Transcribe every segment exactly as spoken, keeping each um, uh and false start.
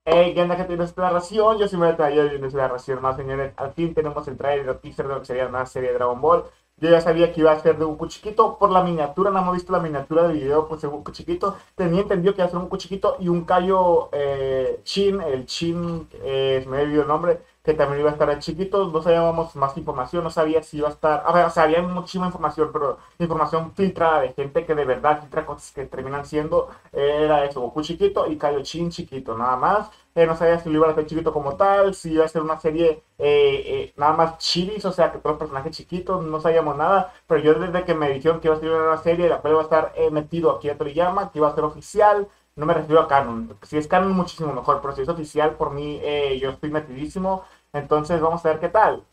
Hey, ¿qué onda que tienes esta ración? Yo soy Meta y hoy es la ración más, señores. Al fin tenemos el trailer o teaser de lo que sería una serie de Dragon Ball. Yo ya sabía que iba a ser de Goku chiquito por la miniatura, no hemos visto la miniatura del video, pues de Goku chiquito. Tenía entendido que iba a ser un Goku chiquito y un Kaio eh, Chin, el Chin, eh, me he olvidado el nombre, que también iba a estar el chiquito. No sabíamos más información, no sabía si iba a estar. A ver, o sea, había muchísima información, pero información filtrada de gente que de verdad filtra cosas que terminan siendo. eh, Era eso, Goku chiquito y Kaio Chin chiquito, nada más. Eh, no sabía si lo iba a hacer chiquito como tal, si iba a ser una serie eh, eh, nada más chivis, o sea, que todos los personajes chiquitos, no sabíamos nada, pero yo desde que me dijeron que iba a ser una serie, la cual iba a estar eh, metido aquí a Toriyama, que iba a ser oficial, no me refiero a canon, si es canon muchísimo mejor, pero si es oficial, por mí eh, yo estoy metidísimo, entonces vamos a ver qué tal.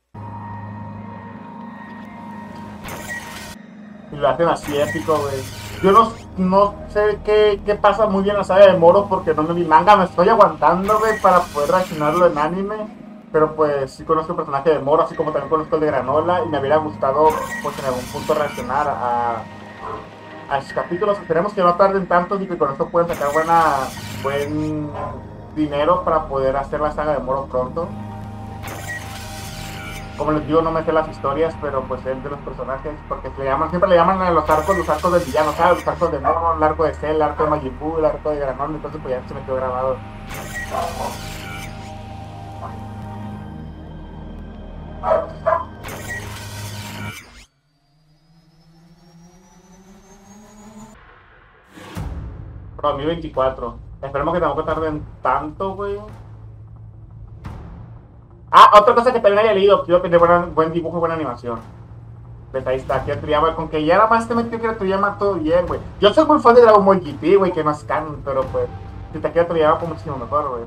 Y lo hacen así épico, güey. Yo no, no sé qué, qué pasa muy bien en la saga de Moro porque no me vi manga, me estoy aguantando, güey, para poder reaccionarlo en anime. Pero pues sí conozco el personaje de Moro, así como también conozco el de Granola, y me hubiera gustado, pues en algún punto reaccionar a, a esos capítulos. Esperemos que no tarden tanto y que con esto puedan sacar buena, buen dinero para poder hacer la saga de Moro pronto. Como les digo, no me sé las historias, pero pues es de los personajes, porque le llaman, siempre le llaman a los arcos, los arcos del villano, ¿sabes? Los arcos de Moro, el arco de Cell, el arco de Majin Buu, el arco de Granón, entonces pues ya se me quedó grabado. Pero dos mil veinticuatro. Esperemos que tampoco tarden tanto, güey. Ah, otra cosa que también haya leído, quiero tener buen, buen dibujo y buena animación. Pues ahí está, Akira Toriyama, con que ya nada más te metió Akira Toriyama todo bien, güey. Yo soy muy fan de Dragon Ball G T, güey, que no es canon, pero pues, si te Akira Toriyama, pues muchísimo mejor, güey.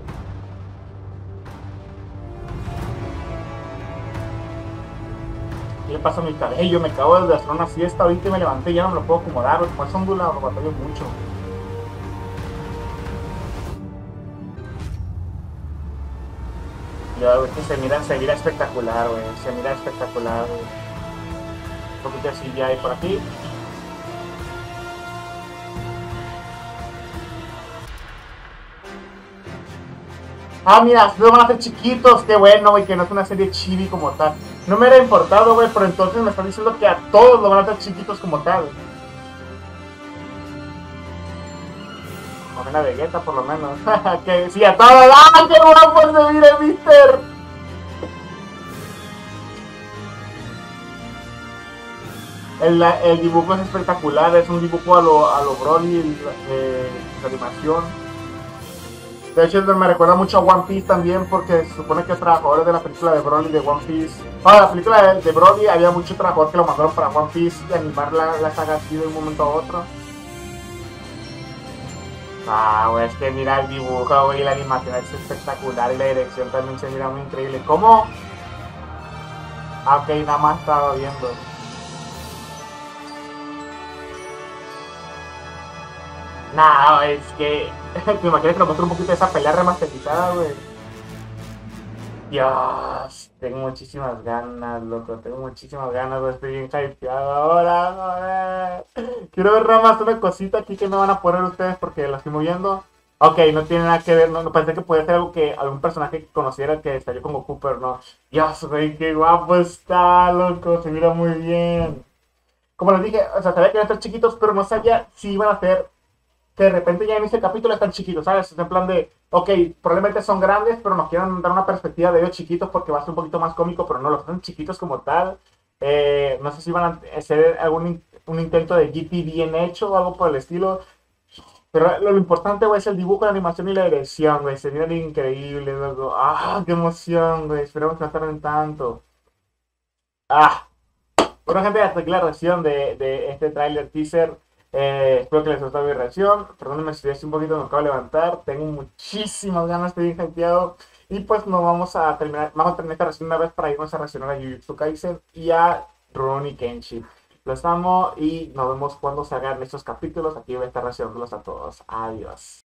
¿Qué le pasa a mi cabello? Me acabo de hacer una siesta ahorita y me levanté y ya no me lo puedo acomodar, güey. Como es ondulado, lo batallo mucho. Ya, güey, que se mira, se mira espectacular, güey. Se mira espectacular, güey. Un poquito así ya hay por aquí. Ah, mira, lo van a hacer chiquitos, qué bueno, güey, que no es una serie chibi como tal. No me hubiera importado, güey, pero entonces me están diciendo que a todos lo van a hacer chiquitos como tal. O a Vegeta, por lo menos. Que sí, a todos. ¡Ah, qué guapo se mira el Mister! El, el dibujo es espectacular, es un dibujo a lo, a lo Broly, eh, la animación. De hecho, me recuerda mucho a One Piece también, porque se supone que los trabajadores de la película de Broly de One Piece. Para la película de, de Broly había muchos trabajadores que lo mandaron para One Piece y animar la, la saga así de un momento a otro. Ah, güey, es que mira el dibujo, güey, la animación es espectacular y la dirección también se mira muy increíble. ¿Cómo? Ah, ok, nada más estaba viendo. Nah, es que. ¿Te imaginas que nos muestra un poquito de esa pelea remasterizada, güey? Dios, tengo muchísimas ganas, loco, tengo muchísimas ganas, güey, estoy bien hypeado ahora, joder. Quiero ver nada más una cosita aquí que me van a poner ustedes porque la estoy moviendo. Ok, no tiene nada que ver, no, no pensé que podía ser algo que algún personaje que conociera que salió como Cooper, no. Dios, güey, qué guapo está, loco, se mira muy bien. Como les dije, o sea, sabía que iban a estar chiquitos, pero no sabía si iban a ser que de repente ya en ese capítulo están chiquitos, ¿sabes? Es en plan de, ok, probablemente son grandes, pero nos quieren dar una perspectiva de ellos chiquitos porque va a ser un poquito más cómico, pero no, los están chiquitos como tal. Eh, no sé si van a hacer algún un intento de G T bien hecho o algo por el estilo. Pero lo, lo importante, güey, es el dibujo, la animación y la dirección, güey. Se miran increíbles, loco. ¡Ah, qué emoción, güey! Esperemos que no tarden tanto. ¡Ah! Bueno, gente, hasta aquí la reacción de, de este tráiler teaser. Eh, espero que les gustó mi reacción. Perdónenme si estoy un poquito, me acabo de levantar. Tengo muchísimas ganas, estoy bien hypeado. Y pues nos vamos a terminar, vamos a terminar esta reacción una vez para irnos a reaccionar a Jujutsu Kaisen y a Rurouni Kenshin. Los amo y nos vemos cuando salgan estos capítulos. Aquí voy a estar reaccionándolos a todos. Adiós.